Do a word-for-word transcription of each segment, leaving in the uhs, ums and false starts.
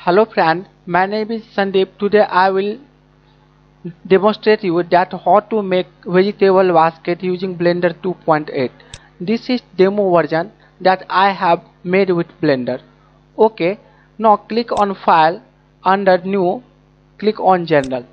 Hello friend, my name is Sandeep. Today I will demonstrate you that how to make vegetable basket using Blender two point eight. This is demo version that I have made with Blender. Okay, now click on File, under New, click on General.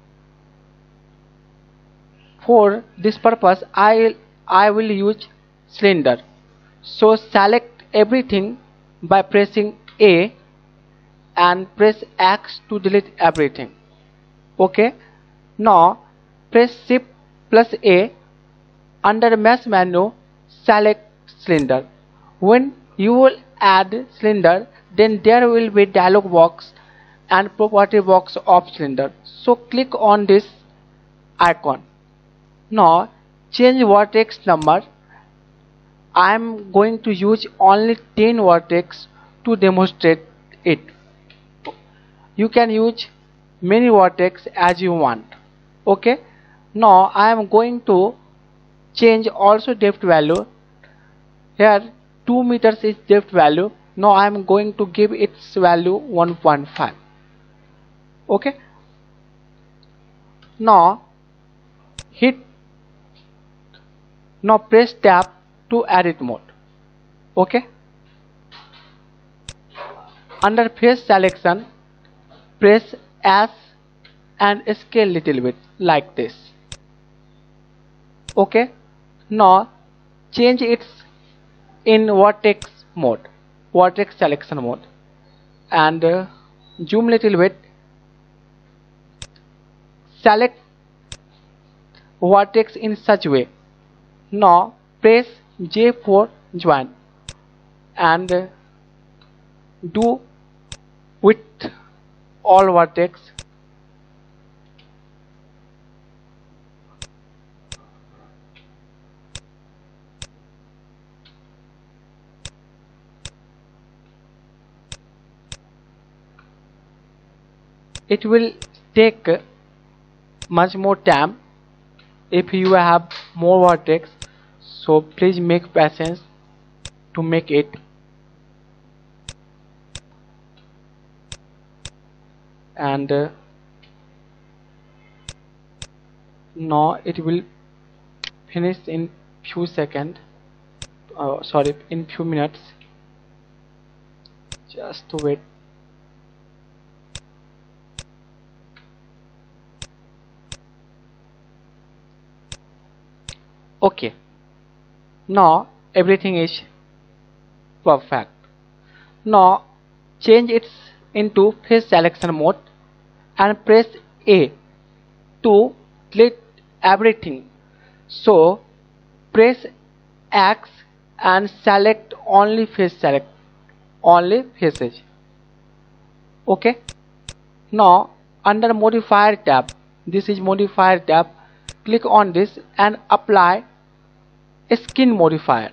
For this purpose I, I will use cylinder. So select everything by pressing A and press X to delete everything. Okay, now press Shift plus A. Under mesh menu select cylinder. When you will add cylinder, then there will be dialog box and property box of cylinder. So click on this icon. Now change vertex number. I am going to use only ten vertex to demonstrate it. You can use many vertex as you want. Okay, now I am going to change also depth value. Here two meters is depth value. Now I am going to give its value one point five. Okay, now hit now press tab to edit mode. Okay, under face selection press S and scale little bit like this. Okay, now change its in vertex mode, vertex selection mode, and uh, zoom little bit. Select vertex in such way. Now press J for join and uh, do with all vertex. It will take much more time if you have more vertex, so please make patience to make it. And uh, now it will finish in few seconds, uh, sorry in few minutes. Just wait. Okay, now everything is perfect. Now change it into face selection mode and press A to delete everything. So press X and select only face, select only faces. Okay, now under modifier tab, this is modifier tab, click on this and apply skin modifier.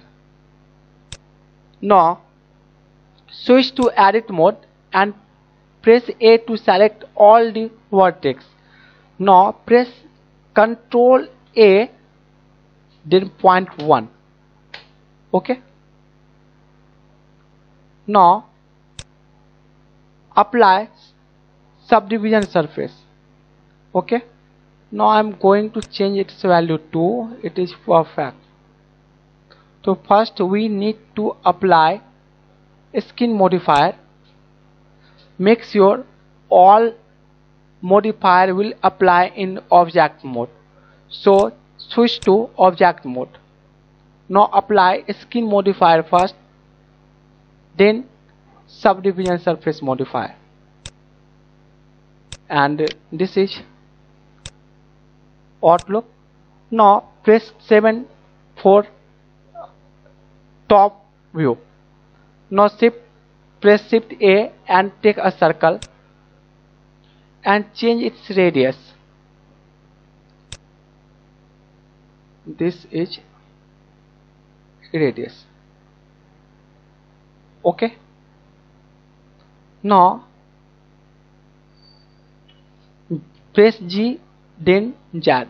Now switch to edit mode and press A to select all the vertex. Now press Control A, then point one. Okay, now apply subdivision surface. Okay, now I am going to change its value to, it is perfect. So first we need to apply skin modifier. Make sure all modifier will apply in object mode. So switch to object mode. Now apply skin modifier first, then subdivision surface modifier, and this is outlook. Now press seven for top view. Now shift press shift A and take a circle and change its radius. This is radius. Okay, now press G then Z.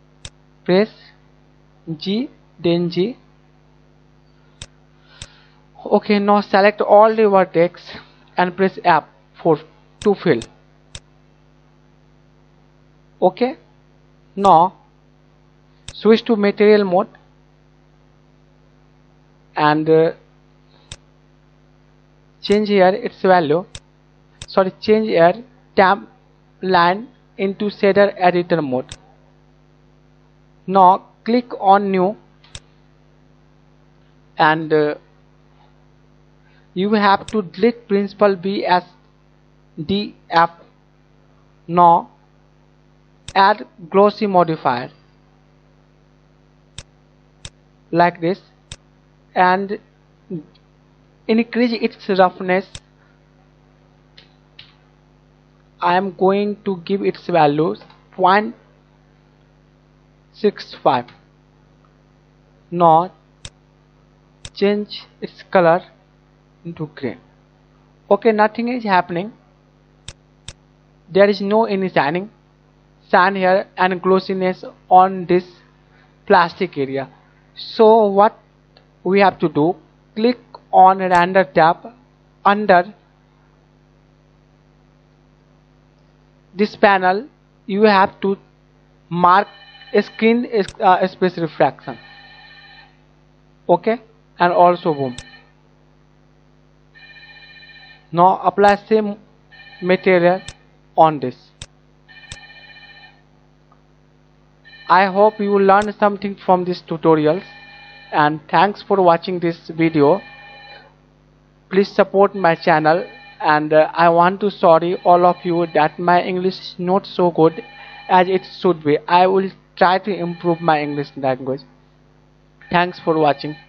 Press G then G. Okay, now select all the vertex and press F for to fill. Okay, now switch to material mode and uh, change here its value. Sorry, change here temp line into shader editor mode. Now click on new and uh, you have to delete principal B S D F. Now add glossy modifier like this and increase its roughness. I am going to give its values zero point six five. Now change its color into green. Okay, nothing is happening. There is no any shining shine here and glossiness on this plastic area. So what we have to do, click on render tab under this panel. You have to mark a screen uh, space refraction. Okay, and also boom. Now apply same material on this. I hope you learned something from this tutorials, and thanks for watching this video. Please support my channel, and uh, I want to sorry all of you that my English is not so good as it should be. I will try to improve my English language. Thanks for watching.